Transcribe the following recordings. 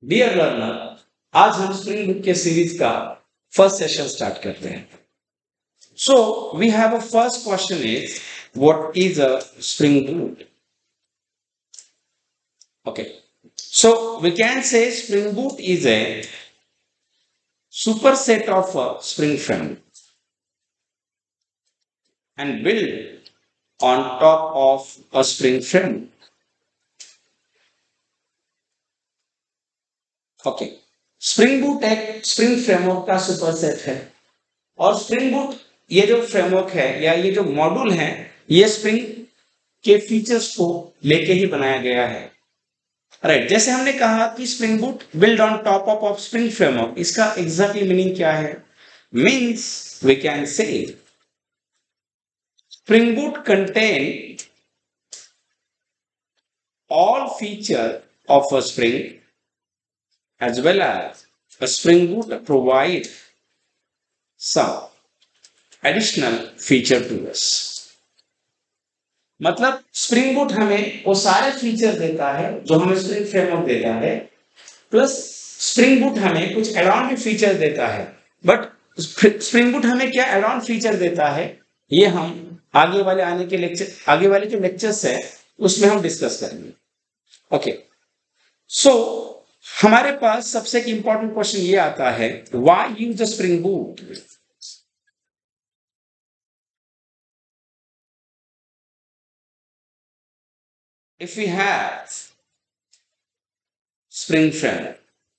Dear learner, आज हम Spring Boot के सीरीज का फर्स्ट सेशन स्टार्ट करते हैं. So we have a first question is what is a Spring Boot. Okay, so we can say Spring Boot is a superset of a Spring Frame and built on top of a Spring Frame. Okay, Spring Boot एक Spring Framework का superset है और Spring Boot ये जो framework है या ये जो मॉड्यूल है ये Spring के फीचर्स को लेके ही बनाया गया है. राइट, जैसे हमने कहा कि Spring Boot build on top of Spring framework, इसका एग्जैक्टली मीनिंग क्या है? Means we can say Spring Boot contain all feature of a Spring as well as a spring boot provide some additional feature to us. मतलब Spring Boot हमें वो सारे feature देता है जो हमें स्प्रिंग फ्रेमवर्क देता है, प्लस स्प्रिंग बूट हमें कुछ एड ऑन भी फीचर देता है. बट स्प्रिंग बूट हमें क्या एड ऑन फीचर देता है ये हम आगे वाले जो लेक्चर्स है उसमें हम डिस्कस करेंगे. ओके, सो हमारे पास सबसे एक इंपॉर्टेंट क्वेश्चन ये आता है, why use the Spring Boot? If we have Spring framework,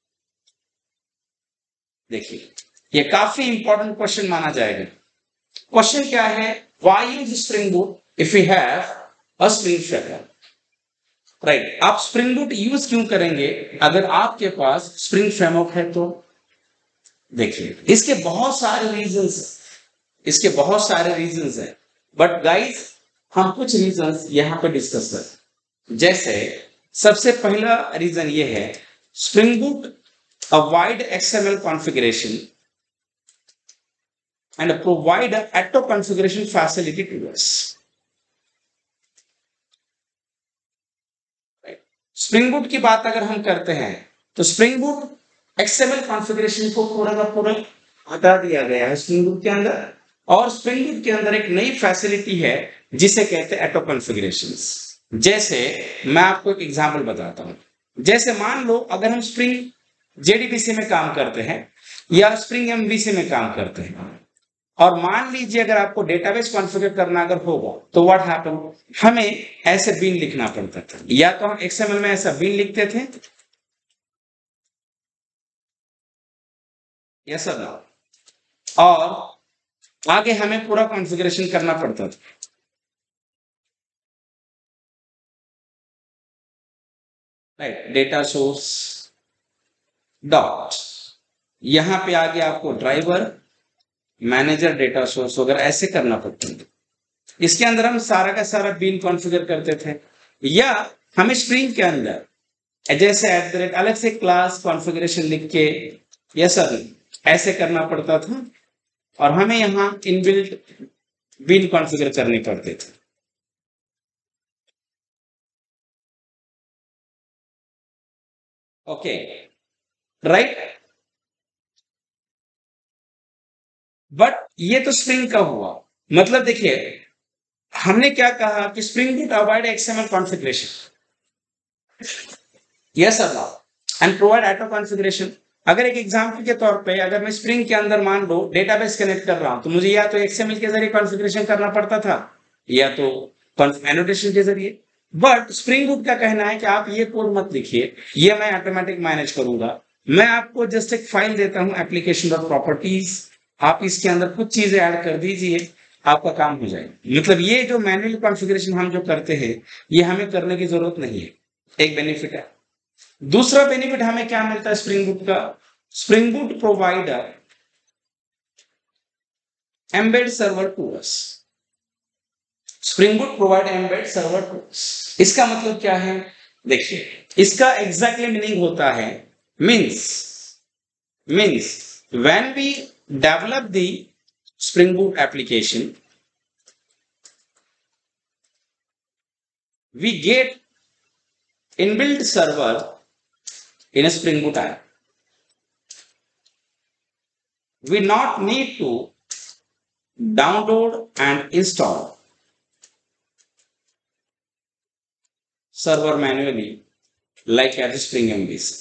देखिए ये काफी इंपॉर्टेंट क्वेश्चन माना जाएगा. क्वेश्चन क्या है? Why use Spring Boot if you have a Spring framework? Right, आप स्प्रिंग बूट यूज क्यों करेंगे अगर आपके पास स्प्रिंग फ्रेमवर्क है? तो देखिए इसके बहुत सारे रीजंस हैं, बट गाइस हम कुछ रीजंस यहां पे डिस्कस करें. जैसे सबसे पहला रीजन ये है, Spring Boot a wide XML configuration and provide a auto configuration facility to us. Spring Boot की बात अगर हम करते हैं तो स्प्रिंग बूट XML कॉन्फ़िगरेशन को पूरा का पूरा हटा दिया गया है स्प्रिंग बूट के अंदर, और स्प्रिंग बूट के अंदर एक नई फैसिलिटी है जिसे कहते हैं ऑटो कॉन्फ़िगरेशंस. जैसे मैं आपको एक एग्जांपल बताता हूं. जैसे मान लो अगर हम स्प्रिंग JDBC में काम करते हैं या स्प्रिंग MVC में काम करते हैं, और मान लीजिए अगर आपको डेटाबेस कॉन्फ़िगर करना अगर होगा तो व्हाट हैपन, हमें ऐसे बीन लिखना पड़ता था. या तो हम XML में ऐसा बीन लिखते थे, यस सर, और आगे हमें पूरा कॉन्फ़िगरेशन करना पड़ता था. राइट, डेटा सोर्स डॉट, यहां पे आगे आपको ड्राइवर मैनेजर डेटा सोर्स वगैरह ऐसे करना पड़ता है. इसके अंदर हम सारा का सारा बीन कॉन्फ़िगर करते थे, या हमें स्प्रिंग के अंदर जैसे अलग से क्लास कॉन्फ़िगरेशन लिख के यस सर ऐसे करना पड़ता था, और हमें यहां इनबिल्ट बीन कॉन्फ़िगर करने पड़ते थे. ओके, राइट, बट ये तो स्प्रिंग का हुआ. मतलब देखिए हमने क्या कहा कि Spring Boot avoid XML configuration, yes sir, and provide auto configuration. अगर एक एग्जांपल के तौर पे अगर मैं स्प्रिंग के अंदर मान लो डेटाबेस कनेक्ट कर रहा हूं तो मुझे या तो XML के जरिए कॉन्फ़िगरेशन करना पड़ता था या तो एनोटेशन के जरिए. बट स्प्रिंग बूट का कहना है कि आप ये कोड मत लिखिए, ये मैं ऑटोमेटिक मैनेज करूंगा. मैं आपको जस्ट एक फाइल देता हूं एप्लीकेशन डॉट प्रॉपर्टीज, आप इसके अंदर कुछ चीजें ऐड कर दीजिए, आपका काम हो जाएगा. मतलब ये जो मैनुअल कॉन्फ़िगरेशन हम जो करते हैं ये हमें करने की जरूरत नहीं है. एक बेनिफिट है. दूसरा बेनिफिट हमें क्या मिलता है स्प्रिंग बूट का? Spring Boot provide embed server to us. Spring Boot provide embed server to us. इसका मतलब क्या है? देखिए इसका एग्जैक्टली मीनिंग होता है, means when we develop the Spring Boot application we get inbuilt server in a Spring Boot app. We not need to download and install server manually like at Spring MVC.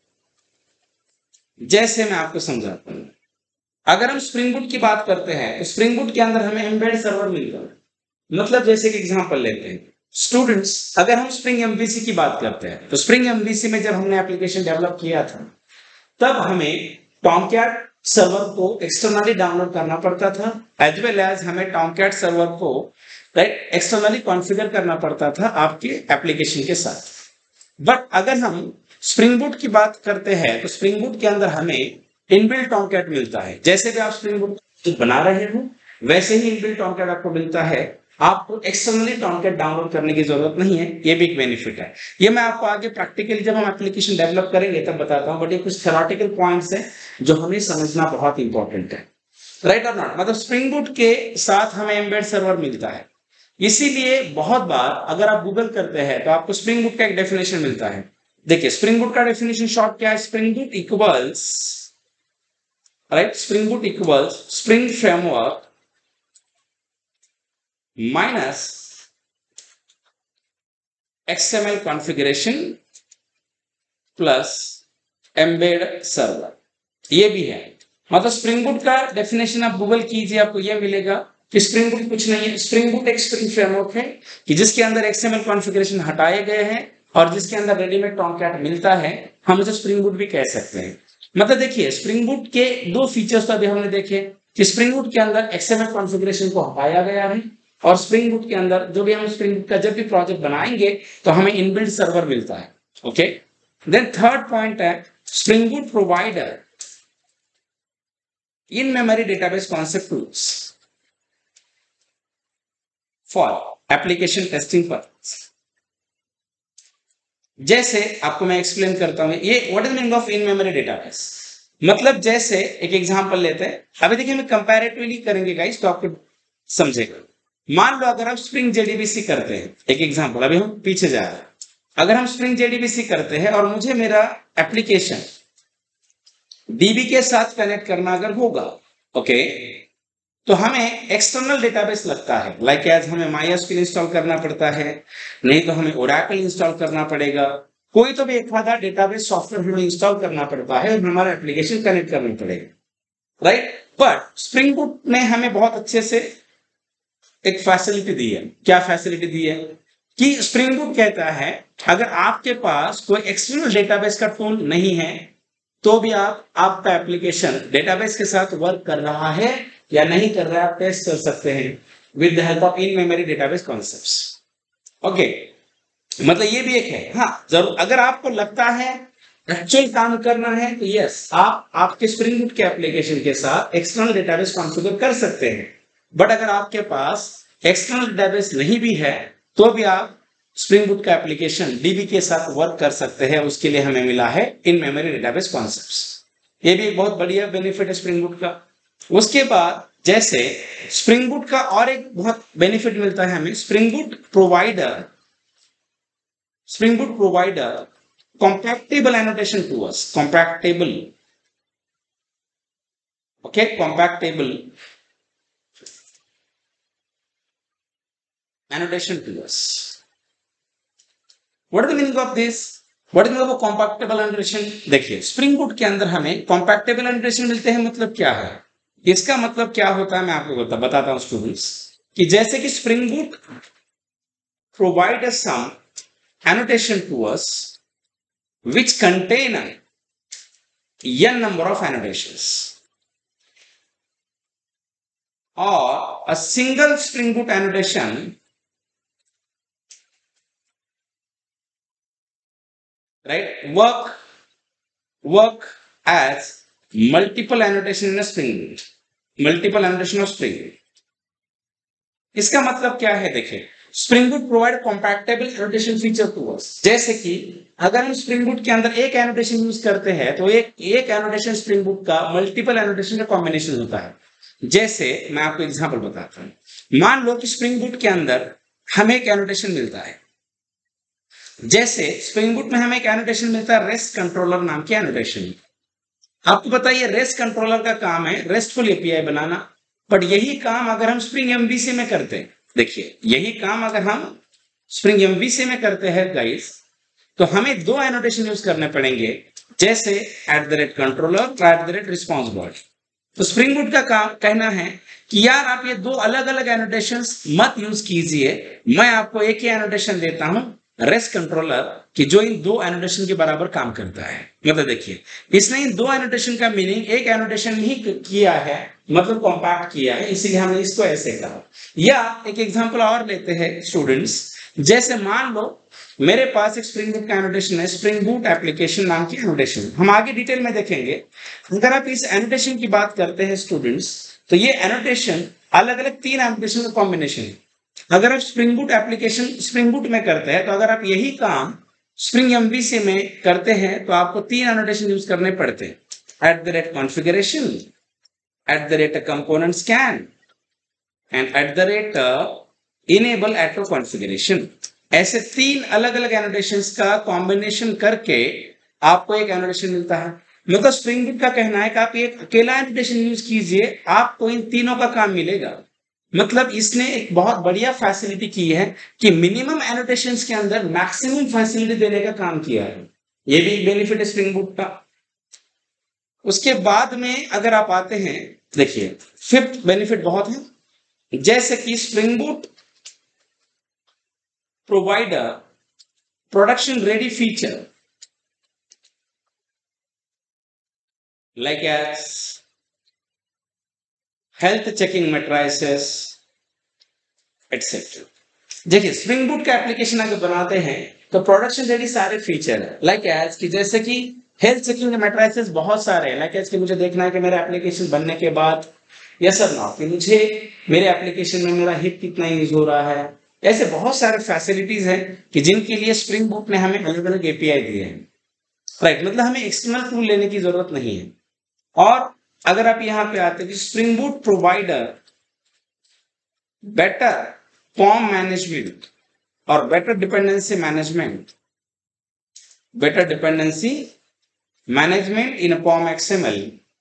जैसे मैं आपको समझाता हूं, अगर हम Spring Boot की बात करते हैं तो स्प्रिंग बूट के अंदर हमें एम्बेड सर्वर मिलता है। मतलब जैसे कि एग्जांपल लेते हैं स्टूडेंट्स, अगर हम स्प्रिंग एमवीसी की बात करते हैं तो स्प्रिंग एमवीसी में जब हमने एप्लीकेशन डेवलप किया था तब हमें टॉमकैट सर्वर को एक्सटर्नली डाउनलोड करना पड़ता था, एज वेल एज हमें टॉमकैट सर्वर को एक्सटर्नली कॉन्फ़िगर करना पड़ता था आपके एप्लीकेशन के साथ। बट अगर हम स्प्रिंग बूट की बात करते हैं तो स्प्रिंग बूट के अंदर हमें इनबिल्ट टॉमकैट मिलता है। जैसे भी आप स्प्रिंग बूट बना रहे हो वैसे ही इनबिल्ट टॉमकैट आपको मिलता है, आपको एक्सटर्नली टॉमकैट डाउनलोड करने की जरूरत नहीं है। ये भी एक बेनिफिट है। ये मैं आपको आगे प्रैक्टिकली जब हम एप्लीकेशन डेवलप करेंगे तब बताता हूं, बट ये कुछ थ्योरेटिकल पॉइंट्स हैं जो हमें समझना बहुत इंपॉर्टेंट है, राइट और नॉट। मतलब स्प्रिंग बूट के साथ हमें एम्बेड सर्वर मिलता है, इसीलिए बहुत बार अगर आप गूगल करते हैं तो आपको स्प्रिंग बूट का एक डेफिनेशन मिलता है। देखिए स्प्रिंग बूट का डेफिनेशन शॉर्ट क्या है, Spring Boot equals, right, Spring Boot equals Spring framework minus XML configuration plus embed server. ये भी है। मतलब स्प्रिंग बूट का डेफिनेशन आप गूगल कीजिए, आपको ये मिलेगा कि स्प्रिंग बूट कुछ नहीं है, स्प्रिंग बूट एक स्प्रिंग फ्रेमवर्क है कि जिसके अंदर XML कॉन्फ़िगरेशन हटाए गए हैं और जिसके अंदर रेडीमेड टॉमकैट मिलता है। हम उसे स्प्रिंग बूट भी कह सकते हैं। मतलब देखिए स्प्रिंग बूट के दो फीचर्स तो अभी हमने देखे कि स्प्रिंग बूट के अंदर XML कॉन्फ़िगरेशन को हटाया गया है और स्प्रिंग बूट के अंदर जो भी हम स्प्रिंग बूट का जब भी प्रोजेक्ट बनाएंगे तो हमें इनबिल्ट सर्वर मिलता है। ओके, देन थर्ड पॉइंट है Spring Boot provider in memory database concept tools for application testing purpose. जैसे आपको मैं एक्सप्लेन करता हूं ये what is meaning of in memory database. मतलब जैसे एक एग्जांपल लेते हैं, अभी देखिए हम कंपैरेटिवली करेंगे गाइस तो आपको समझेगा। मान लो अगर आप स्प्रिंग जेडीबीसी करते हैं, एक एग्जांपल, अभी हम पीछे जा रहे हैं, अगर हम स्प्रिंग जेडीबीसी करते हैं और मुझे मेरा एप्लीकेशन डीबी के साथ कनेक्ट करना अगर होगा, ओके, तो हमें एक्सटर्नल डेटाबेस लगता है, लाइक एज हमें MySQL इंस्टॉल करना पड़ता है, नहीं तो हमें Oracle इंस्टॉल करना पड़ेगा, कोई तो भी एक आधा डेटाबेस सॉफ्टवेयर हमें इंस्टॉल करना पड़ता है और हमारा एप्लीकेशन कनेक्ट करना पड़ेगा, राइट। बट स्प्रिंग बूट ने हमें बहुत अच्छे से एक फैसिलिटी दी है। क्या फैसिलिटी दी है कि स्प्रिंग बूट कहता है अगर आपके पास कोई एक्सटर्नल डेटाबेस का टूल नहीं है तो भी आपका एप्लीकेशन डेटाबेस के साथ वर्क कर रहा है या नहीं कर रहा है, आप टेस्ट कर सकते हैं with the help of in memory database concepts. Okay, मतलब ये भी एक है। हाँ जरूर, अगर आपको लगता है एक्चुअल काम करना है तो यस, आप आपके स्प्रिंग बूट के एप्लीकेशन के साथ एक्सटर्नल डेटाबेस कॉन्फ़िगर कर सकते हैं। बट अगर आपके पास एक्सटर्नल डेटाबेस नहीं भी है तो भी आप स्प्रिंग बूट का एप्लीकेशन डीबी के साथ वर्क कर सकते हैं। उसके लिए हमें मिला है इन मेमोरी डेटाबेस कॉन्सेप्ट्स। ये भी एक बहुत बढ़िया बेनिफिट है स्प्रिंग बूट का। उसके बाद जैसे स्प्रिंग बूट का और एक बहुत बेनिफिट मिलता है हमें, Spring Boot provider compactable annotation to us, compactable, okay, compactable annotation to us. What is the meaning of this? What is the meaning of compactable annotation? देखिए स्प्रिंग बूट के अंदर हमें compactable annotation मिलते हैं। मतलब क्या है इसका, मतलब क्या होता है मैं आपको बताता हूं स्टूडेंट्स, कि जैसे कि Spring Boot provide us some annotation to us which contain n number of annotations, or a single Spring Boot annotation right work as multiple annotation in a Spring Boot, multiple annotation of Spring Boot। इसका मतलब क्या है, देखिए Spring Boot provide compactable annotation feature to us. जैसे कि अगर हम Spring Boot के अंदर एक एनोटेशन यूज करते हैं तो एक एनोटेशन स्प्रिंग बूट का मल्टीपल एनोटेशन का कॉम्बिनेशन होता है। जैसे मैं आपको एग्जांपल बताता हूं, मान लो कि स्प्रिंग बूट के अंदर हमें एक एनोटेशन मिलता है, जैसे स्प्रिंग बूट में हमें एक एनोटेशन मिलता है रेस्ट कंट्रोलर नाम की एनोटेशन। आपको बताइए रेस्ट कंट्रोलर का काम है रेस्टफुल एपीआई बनाना, बट यही काम अगर हम स्प्रिंग एमवीसी में करते हैं, देखिए यही काम अगर हम स्प्रिंग एमवीसी में करते हैं गाइस, तो हमें दो एनोटेशन यूज करने पड़ेंगे, जैसे @controller, @response body। तो स्प्रिंग बूट का काम कहना है कि यार आप ये दो अलग अलग एनोटेशंस मत यूज कीजिए, मैं आपको एक ही एनोटेशन देता हूं रेस्ट कंट्रोलर कि जो इन दो एनोटेशन के बराबर काम करता है। मतलब देखिए इसने इन दो एनोटेशन का मीनिंग एक एनोटेशन ही किया है, मतलब कॉम्पैक्ट किया है, इसीलिए हमने इसको ऐसे कहा। या एक एग्जांपल और लेते हैं स्टूडेंट्स, जैसे मान लो मेरे पास एक स्प्रिंग बूट का एनोटेशन है, स्प्रिंग बूट एप्लीकेशन नाम की एनोटेशन। हम आगे डिटेल में देखेंगे। अगर आप इस एनोटेशन की बात करते हैं स्टूडेंट्स, तो ये एनोटेशन अलग अलग तीन एनोटेशन का कॉम्बिनेशन है। अगर आप Spring Boot application Spring Boot में करते हैं, तो अगर आप यही काम स्प्रिंग एमवीसी में करते हैं तो आपको तीन एनोटेशन यूज करने पड़ते हैं, @configuration, @component scan and @enable auto configuration। ऐसे तीन अलग अलग एनोटेशंस का कॉम्बिनेशन करके आपको एक एनोटेशन मिलता है। मतलब स्प्रिंग बूट का कहना है कि आप एक अकेला एनोटेशन यूज कीजिए, आपको इन तीनों का काम मिलेगा। मतलब इसने एक बहुत बढ़िया फैसिलिटी की है कि मिनिमम एनोटेशंस के अंदर मैक्सिमम फैसिलिटी देने का काम किया है। ये भी बेनिफिट है स्प्रिंग बूट का। उसके बाद में अगर आप आते हैं, देखिए फिफ्थ बेनिफिट बहुत है, जैसे कि Spring Boot provide a production ready feature like as health checking matrices etc। देखिए स्प्रिंग बूट का एप्लीकेशन अगर बनाते हैं तो प्रोडक्शन रेडी सारे फीचर है, लाइक एज कि जैसे कि हेल्थ चेकिंग मैट्रिसेस बहुत सारे हैं, लाइक एज कि मुझे देखना है कि मेरा एप्लीकेशन बनने के बाद यस और नो कि मुझे मेरे एप्लीकेशन में मेरा हिप कितना यूज हो रहा है। ऐसे बहुत सारे फैसिलिटीज हैं कि जिनके लिए स्प्रिंग बूट ने हमें अलग अलग एपीआई दिए हैं, राइट। मतलब हमें एक्सटर्नल टूल लेने की जरूरत नहीं है। और अगर आप यहां पे आते हैं कि Spring Boot provider better form management और better dependency management in POM XML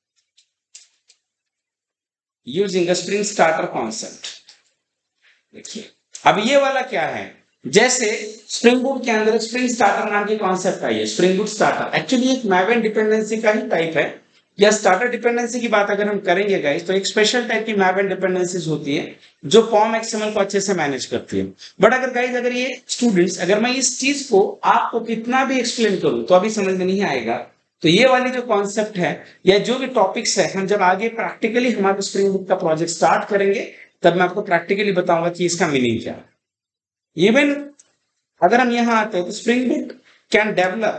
using a Spring starter concept. देखिए अब ये वाला क्या है, जैसे स्प्रिंग बूट के अंदर स्प्रिंग स्टार्टर नाम की कॉन्सेप्ट आई है। स्प्रिंग बूट स्टार्टर एक्चुअली एक मैवेन डिपेंडेंसी का ही टाइप है, या स्टार्टर डिपेंडेंसी की बात अगर हम करेंगे गाइस, तो एक स्पेशल टाइप की मैवेन डिपेंडेंसीज होती है जो POM XML को अच्छे से मैनेज करती है। बट अगर गाइस अगर ये स्टूडेंट्स अगर मैं इस चीज को आपको कितना भी एक्सप्लेन करूं तो अभी समझ में नहीं आएगा। तो ये वाली जो कॉन्सेप्ट है या जो भी टॉपिक्स है, हम जब आगे प्रैक्टिकली हमारे स्प्रिंग बूट का प्रोजेक्ट स्टार्ट करेंगे तब मैं आपको प्रैक्टिकली बताऊंगा कि इसका मीनिंग क्या है। इवन अगर हम यहां आते हैं तो Spring Boot can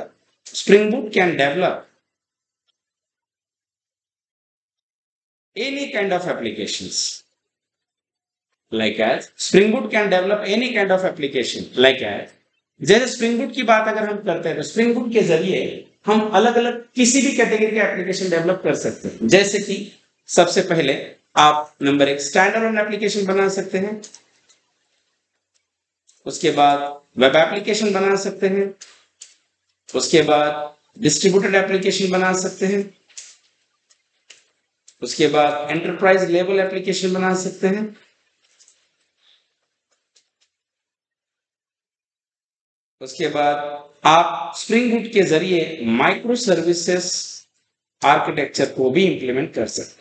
develop any kind of applications, like as Spring Boot can develop any kind of application, like as जैसे स्प्रिंग बूट की बात अगर हम करते हैं तो स्प्रिंग बूट के जरिए हम अलग अलग किसी भी कैटेगरी के एप्लीकेशन डेवलप कर सकते हैं। जैसे कि सबसे पहले आप नंबर 1 स्टैंडअलोन एप्लीकेशन बना सकते हैं, उसके बाद वेब एप्लीकेशन बना सकते हैं, उसके बाद डिस्ट्रीब्यूटेड एप्लीकेशन बना सकते हैं, उसके बाद एंटरप्राइज लेवल एप्लीकेशन बना सकते हैं, उसके बाद आप स्प्रिंग बूट के जरिए माइक्रो सर्विसेज आर्किटेक्चर को भी इंप्लीमेंट कर सकते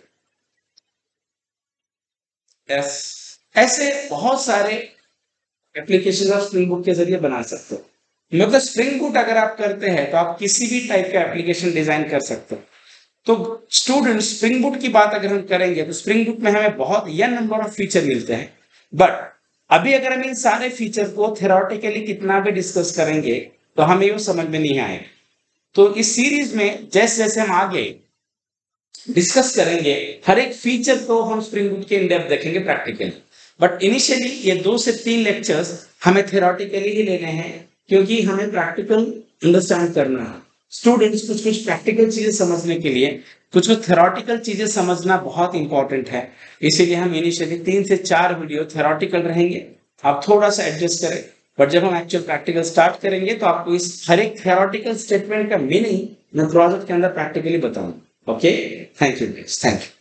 हैं। ऐसे बहुत सारे एप्लीकेशन आप स्प्रिंग बूट के जरिए बना सकते हो। मतलब स्प्रिंग बूट अगर आप करते हैं तो आप किसी भी टाइप का एप्लीकेशन डिजाइन कर सकते हो। तो स्टूडेंट स्प्रिंग बूट की बात अगर हम करेंगे तो स्प्रिंग बूट में हमें बहुत n नंबर ऑफ फीचर मिलते हैं, बट अभी अगर हम इन सारे फीचर को थ्योरेटिकली कितना भी डिस्कस करेंगे तो हमें ये समझ में नहीं आएगा। तो इस सीरीज में जैसे जैसे हम आगे डिस्कस करेंगे हर एक फीचर को हम स्प्रिंग बूट के इन डेप्थ देखेंगे प्रैक्टिकली। बट इनिशियली ये 2 से 3 लेक्चर्स हमें थ्योरेटिकली ही लेने हैं, क्योंकि हमें प्रैक्टिकल अंडरस्टैंड करना है। स्टूडेंट्स कुछ कुछ प्रैक्टिकल चीजें समझने के लिए कुछ कुछ थ्योरेटिकल चीजें समझना बहुत इंपॉर्टेंट है, इसीलिए हम इनिशियली 3 से 4 वीडियो थ्योरेटिकल रहेंगे। आप थोड़ा सा एडजस्ट करें, बट जब हम एक्चुअल प्रैक्टिकल स्टार्ट करेंगे तो आपको इस हर एक थ्योरेटिकल स्टेटमेंट का मीनिंग मैं प्रोजेक्ट के अंदर प्रैक्टिकली बताऊंगा। Okay, thank you.